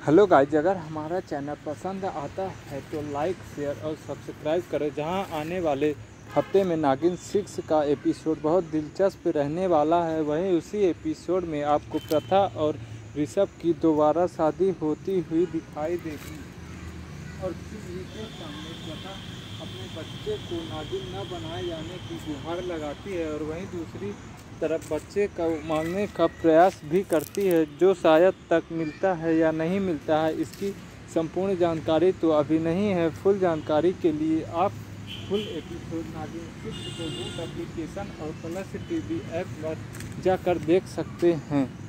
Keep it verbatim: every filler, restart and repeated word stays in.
Hello guys, अगर हमारा channel पसंद आता है तो लाइक शेयर और सब्सक्राइब करें। जहां आने वाले हफ्ते में नागिन सिक्स का एपिसोड बहुत दिलचस्प रहने वाला है। वहीं उसी एपिसोड में आपको प्रथा और ऋषभ की दोबारा शादी होती हुई दिखाई देगी और किसी के सामने प्रथा अपने बच्चे को नागिन न बनाए जाने की गुहार लगाती है और वहीं दूसरी तरफ बच्चे का मांगने का प्रयास भी करती है, जो शायद तक मिलता है या नहीं मिलता है। इसकी संपूर्ण जानकारी तो अभी नहीं है। फुल जानकारी के लिए आप फुल एपिसोड नागिन सिक्स को वूट एप्लीकेशन और प्लस टीवी ऐप पर जाकर देख सकते हैं।